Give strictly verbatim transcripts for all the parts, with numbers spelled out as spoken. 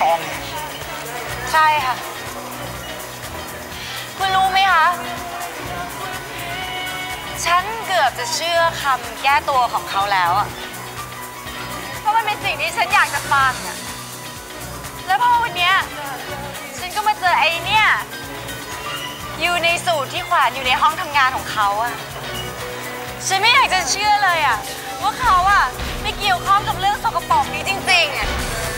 ตองใช่ค่ะคุณรู้ไหมคะฉันเกือบจะเชื่อคำแก้ตัวของเขาแล้วอะเพราะมันเป็นสิ่งที่ฉันอยากจะฟังอะแล้วพอวันนี้ฉันก็มาเจอไอ้เนี่ยอยู่ในสูตรที่แขวนอยู่ในห้องทำงานของเขาอะฉันไม่อยากจะเชื่อเลยอะว่าเขาอะไม่เกี่ยวข้องกับเรื่องสกปรกนี้จริงๆอะ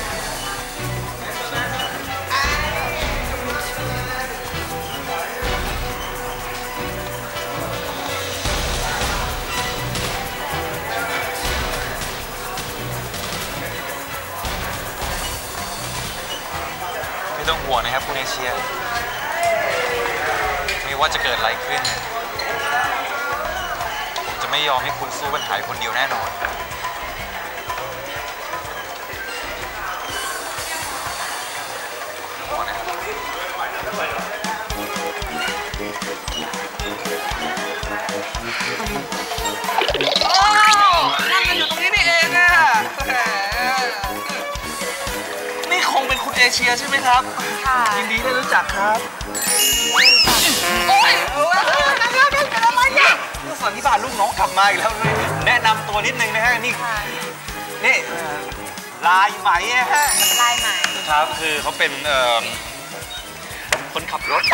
ไม่ต้องห่วงนะครับคุณเอเชียไม่ว่าจะเกิดอะไรขึ้นผมจะไม่ยอมให้คุณสู้ปัญหาคนเดียวแน่นอนห่วงนะครับโอ้นั่งกันอยู่ตรงนี้นี่เองอะนี่คงเป็นคุณเอเชียใช่ไหมครับค่ะยินดีได้รู้จักครับโอ้ยนั่งนั่งนั่งเป็นอะไรเนี่ยสันนิบาตลูกน้องกลับมาอีกแล้วแนะนำตัวนิดนึงนะฮะนี่นี่ลายไหมฮะลายไหมครับคือเขาเป็นคนขับรถ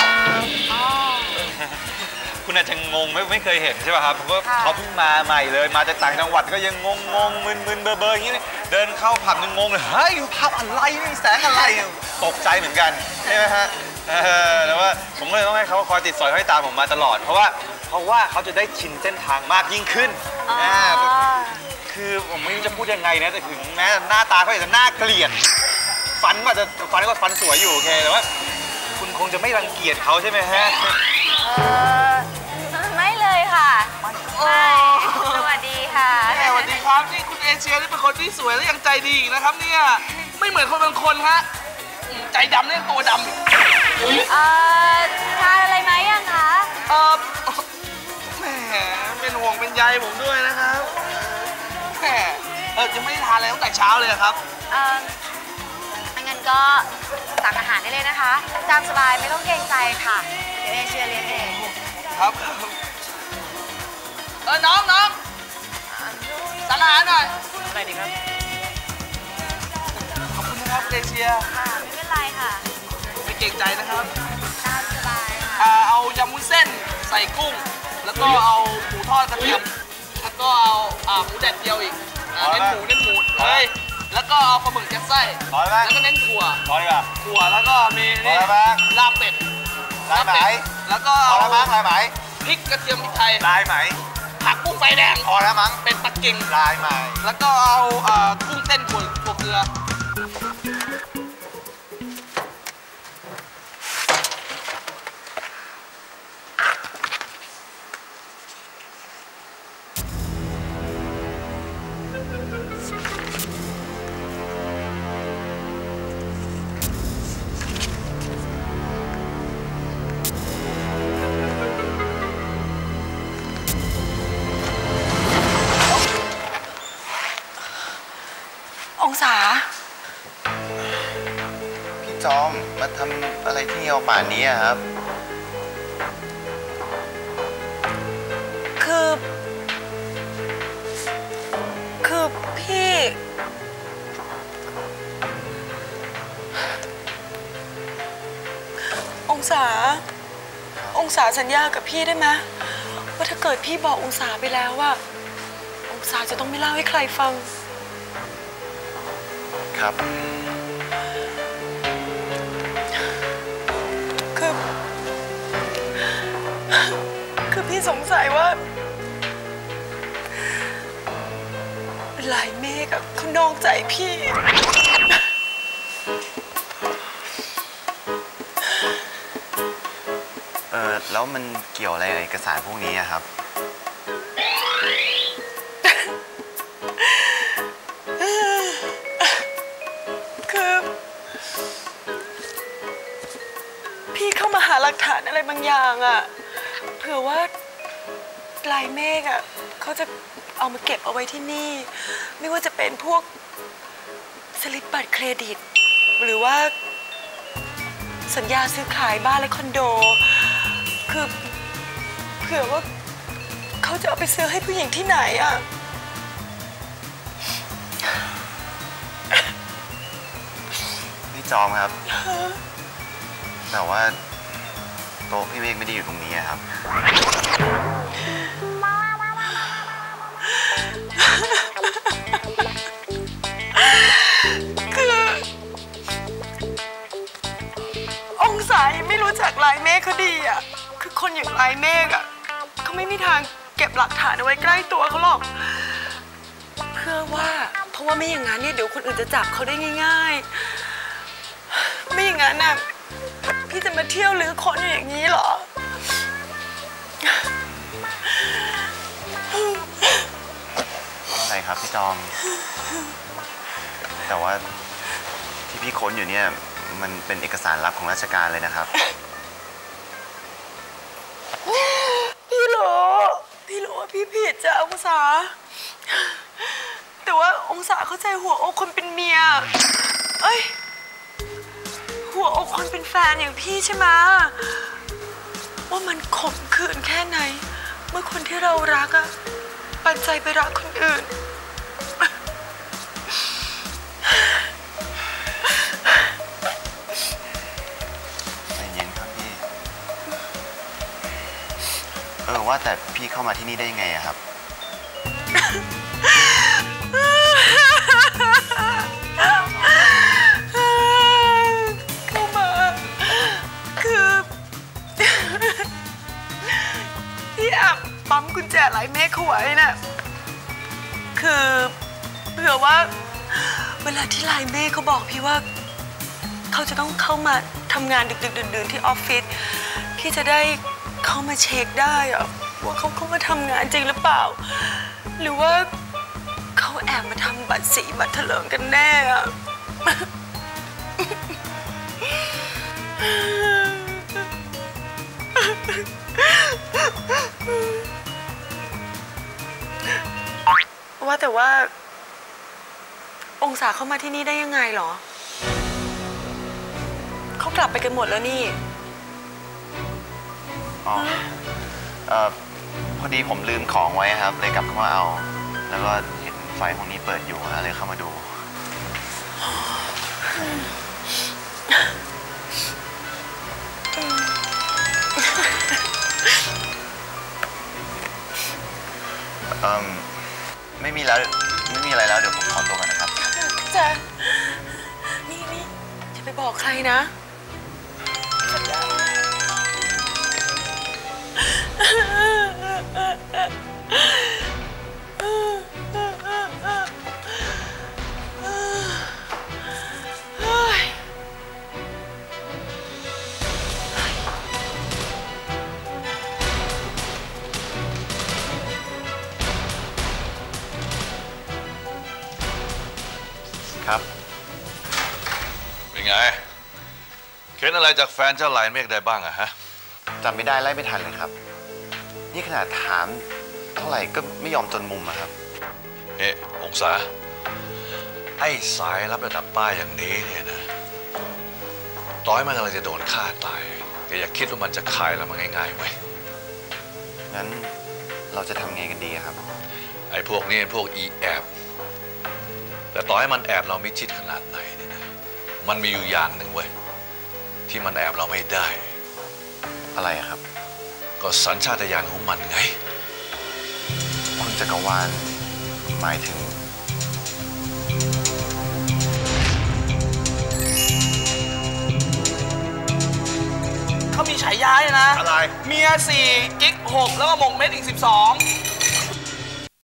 คุณอาจจะงงไม่ไม่เคยเห็นใช่ป่ะครับเพราะว่าเขาเพิ่งมาใหม่เลยมาจากต่างจังหวัดก็ยังงงงงมึนมึนเบอร์เบอร์อย่างนี้เดินเข้าผับยังงงเลยเฮ้ยภาพอะไรนี่แสงอะไรตกใจเหมือนกันใช่ไหมฮะแต่ว่าผมก็เลยต้องให้เขาคอยติดสอยห้อยตามผมมาตลอดเพราะว่าเพราะว่าเขาจะได้ชินเส้นทางมากยิ่งขึ้นคือผมไม่รู้จะพูดยังไงนะแต่ถึงแม้หน้าตาเขาอาจจะน่าเกลียดฟันก็จะฟันก็ฟันสวยอยู่โอเคแต่ว่าคุณคงจะไม่รังเกียจเขาใช่ไหมฮะไม่เลยค่ะไม่สวัสดีค่ะสวัสดีครับนี่คุณเอเชียนี่เป็นคนที่สวยและยังใจดีนะครับเนี่ยไม่เหมือนคนบางคนฮะใจดำเนี่ยตัวดำเอ่อทานอะไรไหมยังคะเออแหมเป็นห่วงเป็นใยผมด้วยนะครับแหมเออจะไม่ได้ทานอะไรตั้งแต่เช้าเลยครับเอองั้นก็สั่งอาหารได้เลยนะคะตามสบายไม่ต้องเกรงใจค่ะเดี๋ยวเอเชียเลี้ยงเองครับเออน้องน้องสั่งอาหารหน่อยอะไรดีครับขอบคุณนะครับเอเชียค่ะไม่เป็นไรค่ะไม่เกรงใจนะครับตามสบายค่ะเอายำวุ้นเส้นใส่กุ้งแล้วก็เอาหมูทอดกระเทียมแล้วก็เอาหมูแดดเดียวอีกเน้นหมูเน้นหมูเฮ้ยแล้วก็เอาปลาหมึกยัดไส้แล้วก็เน้นถั่วถั่วแล้วก็มีนี่ลาบเป็ดลายไหมแล้วก็เอาลายไหมพริกกระเทียมพริกไทยลายไหมผักบุ้งไฟแดงพอแล้วมั้งเป็นปักกิ่งลายไหมแล้วก็เอากุ้งเต้นถั่วถั่วเกลือองศาพี่จอมมาทำอะไรที่เอาป่านนี้ครับคือคือพี่องศาองศาสัญญากับพี่ได้ไหมว่าถ้าเกิดพี่บอกองศาไปแล้วว่าองศาจะต้องไม่เล่าให้ใครฟังครับคือคือพี่สงสัยว่าลายเมฆอะเขานอกใจพี่เออแล้วมันเกี่ยวอะไรกับเอกสารพวกนี้อะครับพี่เข้ามาหาหลักฐานอะไรบางอย่างอ่ะเผื่อว่าลายเมฆอ่ะเขาจะเอามาเก็บเอาไว้ที่นี่ไม่ว่าจะเป็นพวกสลิปบัตรเครดิตหรือว่าสัญญาซื้อขายบ้านและคอนโดคือเผื่อว่าเขาจะเอาไปซื้อให้ผู้หญิงที่ไหนอ่ะพี่จอมครับ แต่ว่าโต๊ะพี่เมฆไม่ได้อยู่ตรงนี้ครับคือองศายังไม่รู้จักลายเมฆเขาดีอ่ะคือคนอย่างลายเมฆอ่ะเขาไม่มีทางเก็บหลักฐานเอาไว้ใกล้ตัวเขาหรอกเพื่อว่าเพราะว่าไม่อย่างนั้นเนี่ยเดี๋ยวคนอื่นจะจับเขาได้ง่ายๆไม่อย่างนั้นน่ะพี่จะมาเที่ยวหรือคนอย่างนี้เหรออะไรครับพี่จอมแต่ว่าที่พี่ค้นอยู่เนี่ยมันเป็นเอกสารลับของราชการเลยนะครับพี่รู้พี่รู้ว่าพี่ผิดจ้ะองศาแต่ว่าองศาเข้าใจหัวอกคนเป็นเมียเอ้ยหัวอกคนเป็นแฟนอย่างพี่ใช่ไหมว่ามันขมขื่นแค่ไหนเมื่อคนที่เรารักอะปันใจไปรักคนอื่นใจเย็นครับพี่เออว่าแต่พี่เข้ามาที่นี่ได้ยังไงอะครับเข้ามาคือพี่แอบปั๊มกุญแจไหลเมฆเขาไว้น่ะคือเผื่อว่าเวลาที่ลายเมฆเขาบอกพี่ว่าเขาจะต้องเข้ามาทำงานดึกๆดื่นๆที่ออฟฟิศพี่จะได้เข้ามาเช็คได้อะว่าเขาเข้ามาทำงานจริงหรือเปล่าหรือว่าเขาแอบมาทำบัตรสีบัตรเถลิงกันแน่อะว่าแต่ว่าองศาเข้ามาที่นี่ได้ยังไงเหรอเขากลับไปกันหมดแล้วนี่อ๋อเอ่อพอดีผมลืมของไว้ครับเลยกลับเข้ามาเอาแล้วก็เห็นไฟห้องนี้เปิดอยู่เลยเข้ามาดูเอ่อไม่มีแล้วไม่มีอะไรแล้วเดี๋ยวผมขอตัวก่อนนะครับจ้ะนี่นี่จะไปบอกใครนะครับเป็นไงเค้นอะไรจากแฟนเจ้าหลายเมฆได้บ้างอะฮะจำไม่ได้ไล่ไม่ทันเลยครับนี่ขนาดถามเท่าไหร่ก็ไม่ยอมจนมุมอะครับเอ๊ะองศาไอ้สายรับระดับป้าอย่างนี้เนี่ยนะต่อให้มันกำลังจะโดนฆ่าตายแกอย่าคิดว่ามันจะขายแล้วมันง่ายๆไว้งั้นเราจะทำไงกันดีครับไอ้พวกนี้พวกอีแอบแต่ต่อให้มันแอบเรามิดชิดขนาดไหนเนี่ยนะมันมีอยู่อย่างหนึ่งเว้ยที่มันแอบเราไม่ได้อะไรครับก็สัญชาตญาณของมันไงคุณจักรวาลหมายถึงเขามีฉายาเลยนะอะไรเมียสี่กิ๊กหกแล้วก็หมกเม็ดอีกสิบสอง